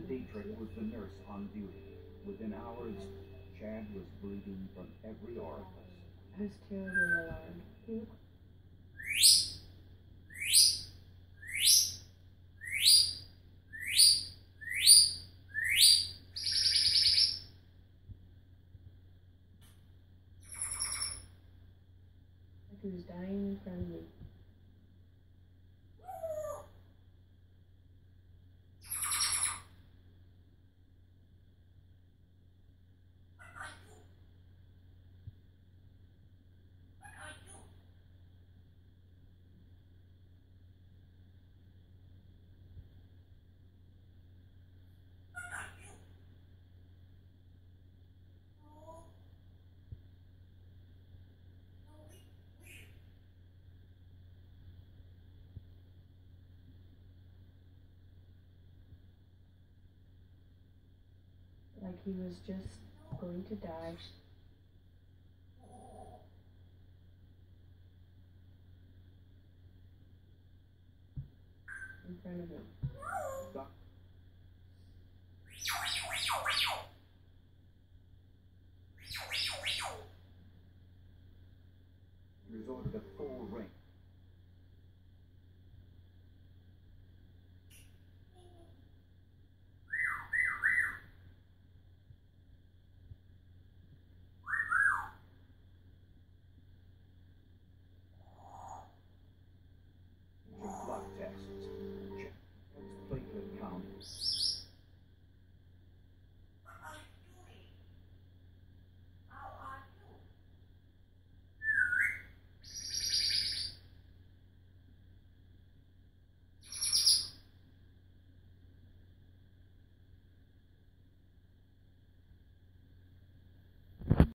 Dietrich was the nurse on duty. Within hours, Chad was bleeding from every orifice. I was terribly alarmed. He looked like he was dying in front of me. Like he was just going to die. In front of him. Stop. He resorted to full range.